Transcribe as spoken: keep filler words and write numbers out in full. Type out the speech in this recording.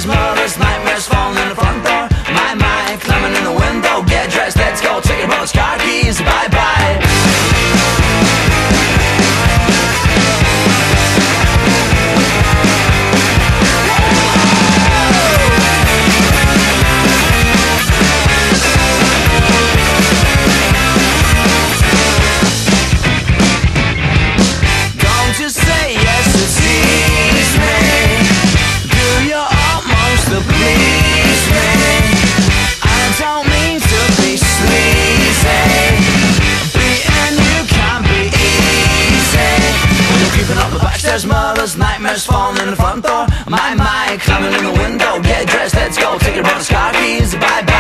backstairs, murders, nightmares falling in the front door. My mind climbing in the window. Get dressed, let's go. Take your brother's car keys, bye bye. There's murders, nightmares falling in the front door. My mind climbing in the window. Get dressed, let's go. Take your brother's car keys, bye bye.